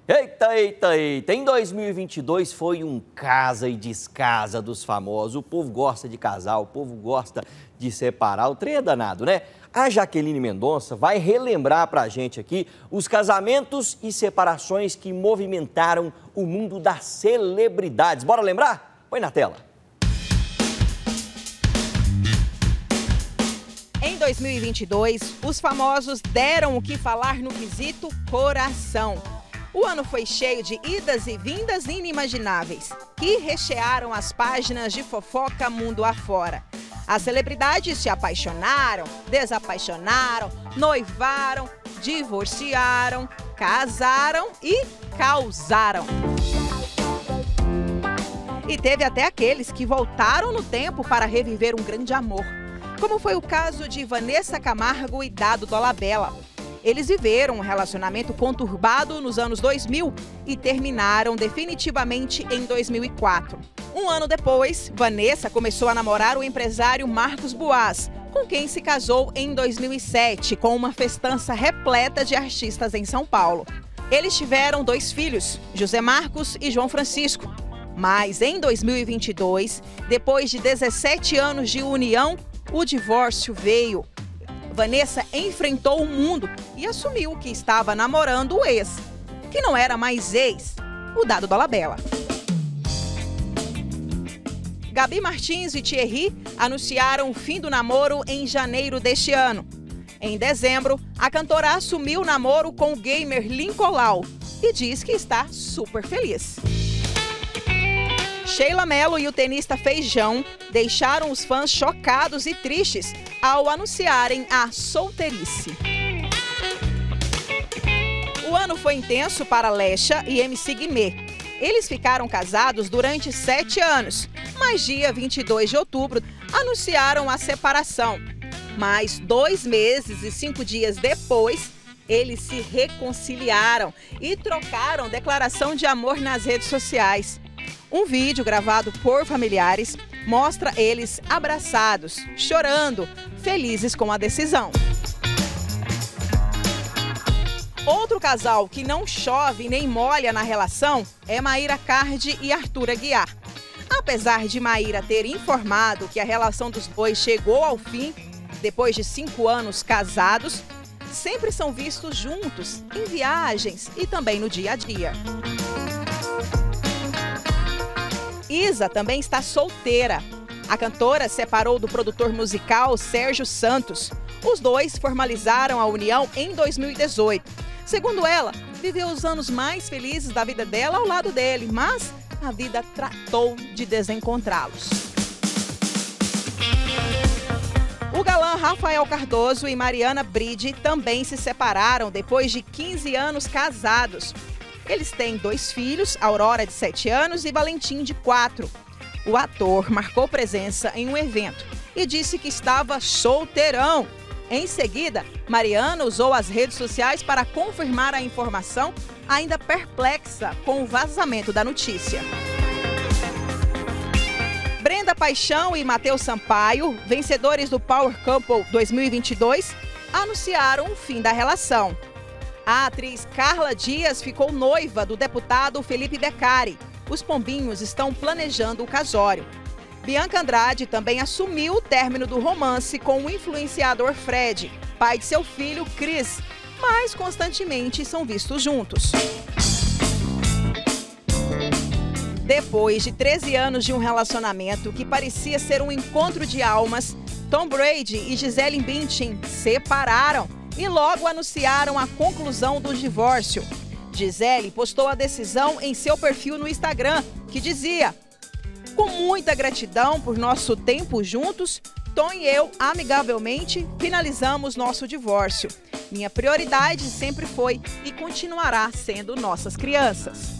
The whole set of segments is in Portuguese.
Eita, eita, eita. Em 2022 foi um casa e descasa dos famosos. O povo gosta de casar, o povo gosta de separar. O trem é danado, né? A Jaqueline Mendonça vai relembrar pra gente aqui os casamentos e separações que movimentaram o mundo das celebridades. Bora lembrar? Põe na tela. Em 2022, os famosos deram o que falar no quesito coração. O ano foi cheio de idas e vindas inimagináveis, que rechearam as páginas de fofoca mundo afora. As celebridades se apaixonaram, desapaixonaram, noivaram, divorciaram, casaram e causaram. E teve até aqueles que voltaram no tempo para reviver um grande amor, como foi o caso de Vanessa Camargo e Dado Dolabella. Eles viveram um relacionamento conturbado nos anos 2000 e terminaram definitivamente em 2004. Um ano depois, Vanessa começou a namorar o empresário Marcos Boaz, com quem se casou em 2007, com uma festança repleta de artistas em São Paulo. Eles tiveram 2 filhos, José Marcos e João Francisco. Mas em 2022, depois de 17 anos de união, o divórcio veio. Vanessa enfrentou o mundo e assumiu que estava namorando o ex, que não era mais ex, o Dado Dolabella. Gabi Martins e Thierry anunciaram o fim do namoro em janeiro deste ano. Em dezembro, a cantora assumiu o namoro com o gamer Lincolau e diz que está super feliz. Sheila Mello e o tenista Feijão deixaram os fãs chocados e tristes ao anunciarem a solteirice. O ano foi intenso para Lesha e MC Guimê. Eles ficaram casados durante 7 anos, mas dia 22 de outubro anunciaram a separação. Mas 2 meses e 5 dias depois, eles se reconciliaram e trocaram declaração de amor nas redes sociais. Um vídeo gravado por familiares mostra eles abraçados, chorando, felizes com a decisão. Outro casal que não chove nem molha na relação é Mayra Card e Arthur Aguiar. Apesar de Mayra ter informado que a relação dos dois chegou ao fim, depois de 5 anos casados, sempre são vistos juntos, em viagens e também no dia a dia. Isa também está solteira. A cantora separou do produtor musical Sérgio Santos. Os dois formalizaram a união em 2018. Segundo ela, viveu os anos mais felizes da vida dela ao lado dele, mas a vida tratou de desencontrá-los. O galã Rafael Cardoso e Mariana Bride também se separaram depois de 15 anos casados. Eles têm 2 filhos, Aurora, de 7 anos, e Valentim, de 4. O ator marcou presença em um evento e disse que estava solteirão. Em seguida, Mariana usou as redes sociais para confirmar a informação, ainda perplexa com o vazamento da notícia. Brenda Paixão e Matheus Sampaio, vencedores do Power Couple 2022, anunciaram o fim da relação. A atriz Carla Dias ficou noiva do deputado Felipe Beccari. Os pombinhos estão planejando o casório. Bianca Andrade também assumiu o término do romance com o influenciador Fred, pai de seu filho Cris, mas constantemente são vistos juntos. Depois de 13 anos de um relacionamento que parecia ser um encontro de almas, Tom Brady e Gisele Bündchen separaram e logo anunciaram a conclusão do divórcio. Gisele postou a decisão em seu perfil no Instagram, que dizia: "Com muita gratidão por nosso tempo juntos, Tom e eu, amigavelmente, finalizamos nosso divórcio. Minha prioridade sempre foi e continuará sendo nossas crianças."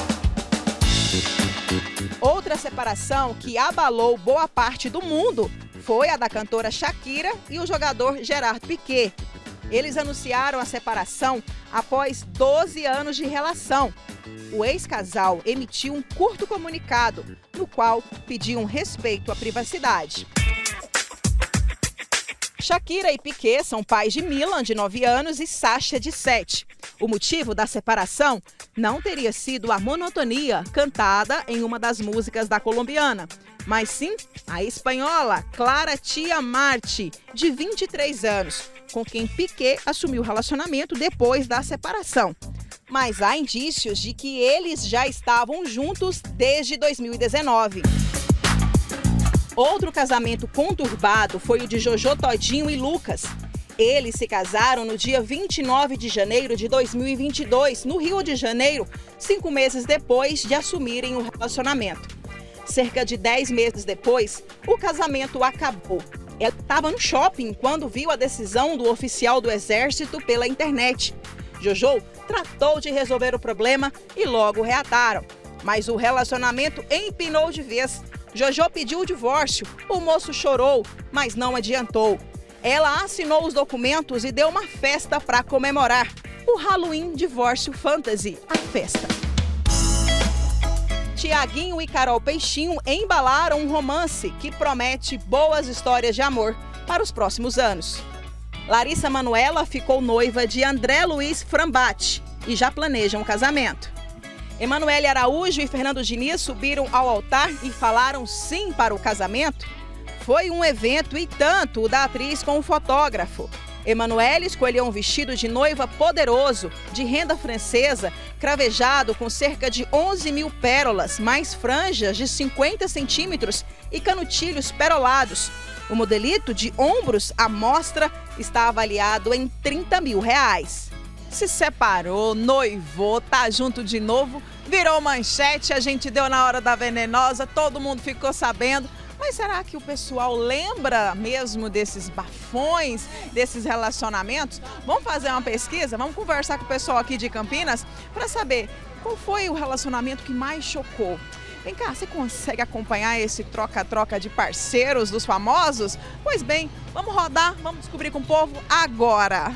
Outra separação que abalou boa parte do mundo foi a da cantora Shakira e o jogador Gerard Piqué. Eles anunciaram a separação após 12 anos de relação. O ex-casal emitiu um curto comunicado, no qual pediam respeito à privacidade. Shakira e Piquet são pais de Milan, de 9 anos, e Sasha, de 7. O motivo da separação não teria sido a monotonia cantada em uma das músicas da colombiana, mas sim a espanhola Clara Tia Marti, de 23 anos, com quem Piquet assumiu o relacionamento depois da separação. Mas há indícios de que eles já estavam juntos desde 2019. Outro casamento conturbado foi o de Jojo Todinho e Lucas. Eles se casaram no dia 29 de janeiro de 2022, no Rio de Janeiro, 5 meses depois de assumirem o relacionamento. Cerca de 10 meses depois, o casamento acabou. Ela estava no shopping quando viu a decisão do oficial do Exército pela internet. Jojo tratou de resolver o problema e logo reataram. Mas o relacionamento empinou de vez. Jojo pediu o divórcio, o moço chorou, mas não adiantou. Ela assinou os documentos e deu uma festa para comemorar. O Halloween Divórcio Fantasy, a festa. Tiaguinho e Carol Peixinho embalaram um romance que promete boas histórias de amor para os próximos anos. Larissa Manoela ficou noiva de André Luiz Frambati e já planejam o casamento. Emanuele Araújo e Fernando Diniz subiram ao altar e falaram sim para o casamento. Foi um evento e tanto o da atriz com o fotógrafo. Emanuele escolheu um vestido de noiva poderoso, de renda francesa, cravejado com cerca de 11 mil pérolas, mais franjas de 50 centímetros e canutilhos perolados. O modelito de ombros à mostra está avaliado em R$30 mil. Se separou, noivou, tá junto de novo, virou manchete, a gente deu na hora da venenosa, todo mundo ficou sabendo. Mas será que o pessoal lembra mesmo desses bafões, desses relacionamentos? Vamos fazer uma pesquisa, vamos conversar com o pessoal aqui de Campinas para saber qual foi o relacionamento que mais chocou. Vem cá, você consegue acompanhar esse troca-troca de parceiros dos famosos? Pois bem, vamos rodar, vamos descobrir com o povo agora.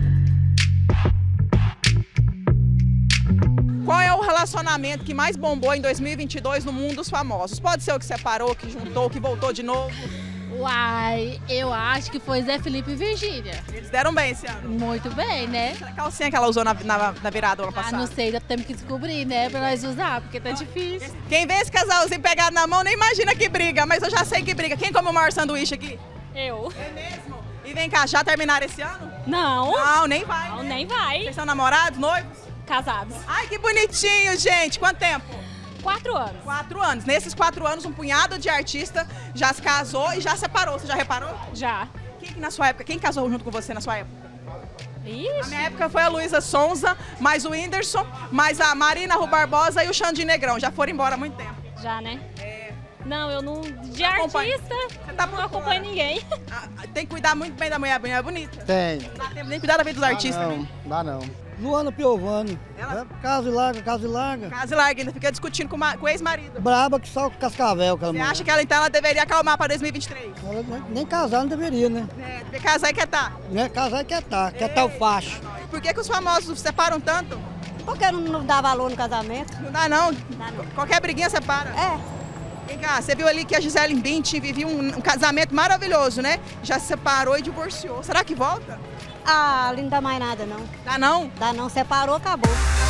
Qual é o relacionamento que mais bombou em 2022 no mundo dos famosos? Pode ser o que separou, que juntou, que voltou de novo? Uai, eu acho que foi Zé Felipe e Virgínia. Eles deram bem esse ano. Muito bem, né? A calcinha que ela usou na virada do ano passado. Não sei, temos que descobrir, né? Pra nós usar, porque tá difícil. Quem vê esse casalzinho pegado na mão nem imagina que briga, mas eu já sei que briga. Quem come o maior sanduíche aqui? Eu. É mesmo? E vem cá, já terminaram esse ano? Não. Não, nem vai. Não, né? nem vai. Vocês são namorados, noivos? Casados. Ai, que bonitinho, gente. Quanto tempo? 4 anos. 4 anos. Nesses 4 anos, um punhado de artista já se casou e já separou. Você já reparou? Já. Quem na sua época? Quem casou junto com você na sua época? Ixi. Na minha época foi a Luísa Sonza, mais o Whindersson, mais a Marina Rui Barbosa e o Xande Negrão. Já foram embora há muito tempo. Já, né? É. Não, eu não... De Acompanha. artista, Você tá não acompanho ninguém. Tem que cuidar muito bem da mulher. A mulher é bonita. Tem. Não dá tempo nem cuidar da vida dos artistas. Não, Né? dá não. Luana Piovani. Ela- Casa e larga, casa e larga. Casa e larga, ainda fica discutindo com o ex-marido. Braba que só cascavel, aquela Você mulher. acha que ela, então, ela deveria acalmar para 2023? Ela nem casar não deveria, né? É, porque casar e quer estar. Né? Casar e quer tá o facho. Por que os famosos se separam tanto? Porque não dá valor no casamento? Não dá não. Dá não. Qualquer briguinha separa. É. Vem cá, você viu ali que a Gisele Bündchen vivia um casamento maravilhoso, né? Já se separou e divorciou. Será que volta? Ah, ali não dá mais nada, não. Dá não? Dá não, separou, acabou.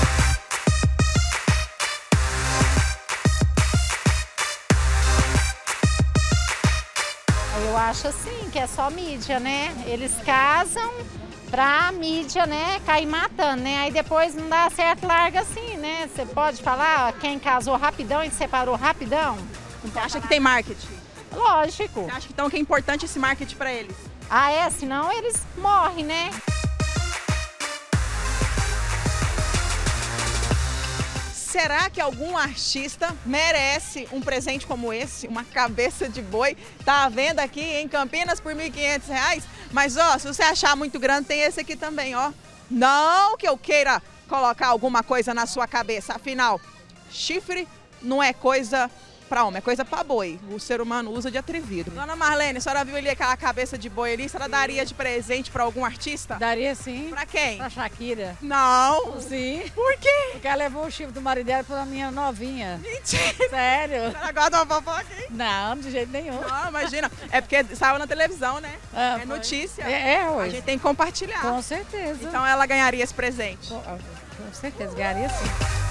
Eu acho assim, que é só mídia, né? Eles casam pra mídia, né, cair matando, né? Aí depois não dá certo, larga assim, né? Você pode falar quem casou rapidão e separou rapidão? Você acha que tem marketing? Lógico. Você acha que, então, que é importante esse marketing para eles? Ah, é? Senão eles morrem, né? Será que algum artista merece um presente como esse? Uma cabeça de boi? Tá à venda aqui em Campinas por R$ 1.500. Mas, ó, se você achar muito grande, tem esse aqui também, ó. Não que eu queira colocar alguma coisa na sua cabeça. Afinal, chifre não é coisa para homem, é coisa para boi. O ser humano usa de atrevido. Dona Marlene, a senhora viu ali aquela cabeça de boi ali? A senhora daria de presente para algum artista? Daria sim. Para quem? Pra Shakira. Não. Sim. Por quê? Porque ela levou o chifre do marido dela pra minha novinha. Mentira. Sério? A senhora gosta de uma fofoca, hein? Não, de jeito nenhum. Não, imagina. É porque saiu na televisão, né? Ah, É foi. notícia. É A hoje. gente tem que compartilhar. Com certeza. Então ela ganharia esse presente. Com certeza, ganharia sim.